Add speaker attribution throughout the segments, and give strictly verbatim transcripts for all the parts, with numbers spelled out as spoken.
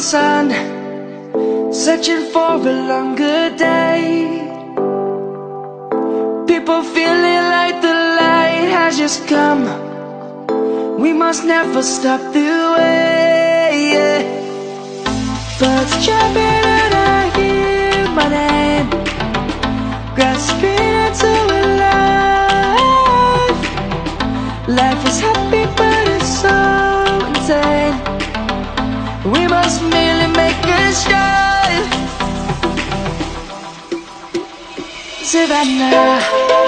Speaker 1: sun, searching for a longer day. People feeling like the light has just come. We must never stop the way, yeah. Birds jumping and I hear my name, grasping into a life. Life is happy but it's so insane. We must merely make a strive. Savannah,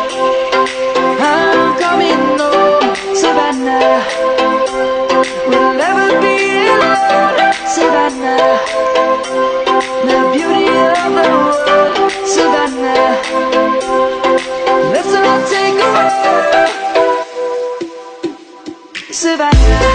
Speaker 1: I'm coming home. Savannah, we'll never be alone. Savannah, the beauty of the world. Savannah, let's all take a walk. Savannah.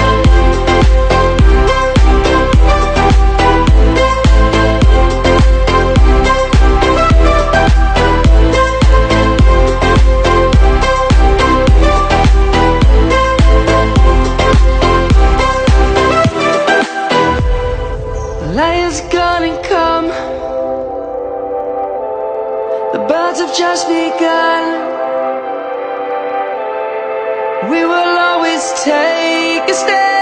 Speaker 1: Lion's gonna come. The birds have just begun. We will always take a stand.